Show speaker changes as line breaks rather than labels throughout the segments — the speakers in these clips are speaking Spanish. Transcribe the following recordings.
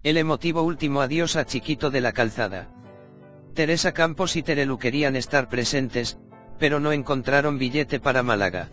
El emotivo último adiós a Chiquito de la Calzada. Teresa Campos y Terelu querían estar presentes, pero no encontraron billete para Málaga.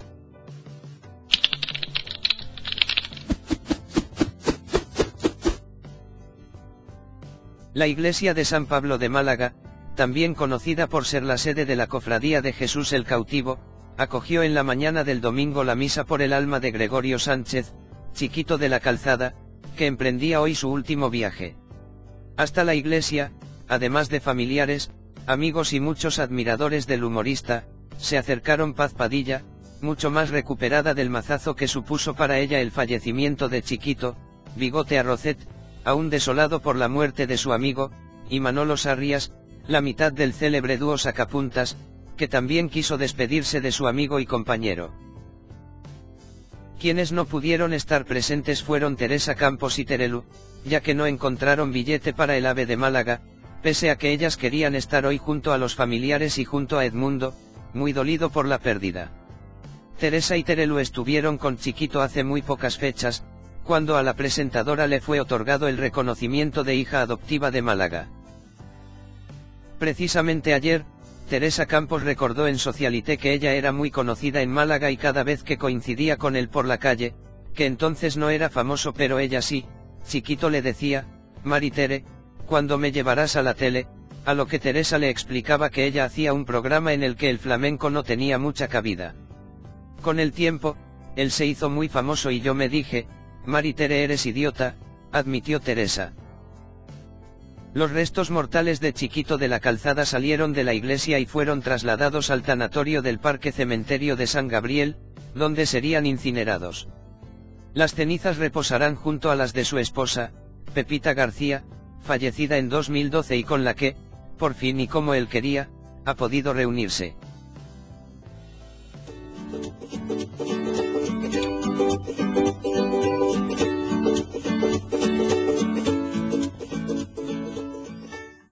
La iglesia de San Pablo de Málaga, también conocida por ser la sede de la Cofradía de Jesús el Cautivo, acogió en la mañana del domingo la misa por el alma de Gregorio Sánchez, Chiquito de la Calzada, que emprendía hoy su último viaje. Hasta la iglesia, además de familiares, amigos y muchos admiradores del humorista, se acercaron Paz Padilla, mucho más recuperada del mazazo que supuso para ella el fallecimiento de Chiquito, Bigote Arrocet, aún desolado por la muerte de su amigo, y Manolo Sarrias, la mitad del célebre dúo Sacapuntas, que también quiso despedirse de su amigo y compañero. Quienes no pudieron estar presentes fueron Teresa Campos y Terelu, ya que no encontraron billete para el AVE de Málaga, pese a que ellas querían estar hoy junto a los familiares y junto a Edmundo, muy dolido por la pérdida. Teresa y Terelu estuvieron con Chiquito hace muy pocas fechas, cuando a la presentadora le fue otorgado el reconocimiento de hija adoptiva de Málaga. Precisamente ayer, Teresa Campos recordó en Socialité que ella era muy conocida en Málaga y cada vez que coincidía con él por la calle, que entonces no era famoso pero ella sí, Chiquito le decía, Mari Tere, ¿cuándo me llevarás a la tele?, a lo que Teresa le explicaba que ella hacía un programa en el que el flamenco no tenía mucha cabida. Con el tiempo, él se hizo muy famoso y yo me dije, Mari Tere eres idiota, admitió Teresa. Los restos mortales de Chiquito de la Calzada salieron de la iglesia y fueron trasladados al tanatorio del Parque Cementerio de San Gabriel, donde serían incinerados. Las cenizas reposarán junto a las de su esposa, Pepita García, fallecida en 2012 y con la que, por fin y como él quería, ha podido reunirse.